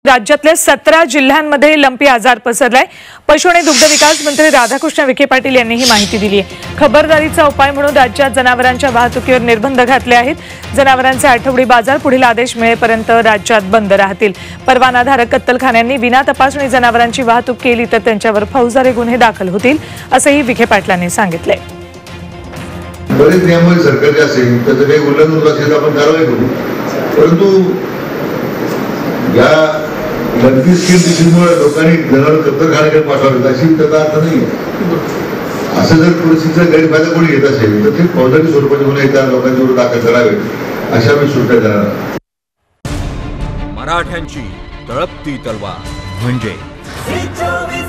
राज्यातल्या 17 जिल्ह्यांमध्ये लंपी आजार पसरलाय। पशु आणि दुग्ध विकास मंत्री राधाकृष्ण विखे पाटील यांनी ही माहिती दिली आहे। खबरदारीचा उपाय म्हणून राज्यात जनावरांच्या वाहतुकीवर निर्बंध घातले आहेत। जनावरांचे आठवडी बाजार पुढील आदेश मिळेपर्यंत राज्यात बंद राहतील। परवानाधारक कत्तलखान्यांनी विना तपासणी जनावरांची वाहतूक केली तर त्यांच्यावर फौजदारी गुन्हे दाखल होतील, असंही विखे पाटलांनी सांगितलंय। बरेच नियम सरकारचे असेल त्याचं काही उल्लंघन असेल आपण कारवाई करू, परंतु या लंपी स्कीममुळे लोकांनी जनावर कत्तलखान्याकडे पाठवावेत अशी त्याचा अर्थ नाही। असं जर परिस्थितीचा गैरफायदा कोणी घेत असेल तर ते फौजदारी स्वरूपाचे गुन्हे त्या लोकांच्यावर दाखल करावेत अशा मी सूचना देणार। मराठ्यांची तळपती तलवार म्हणजे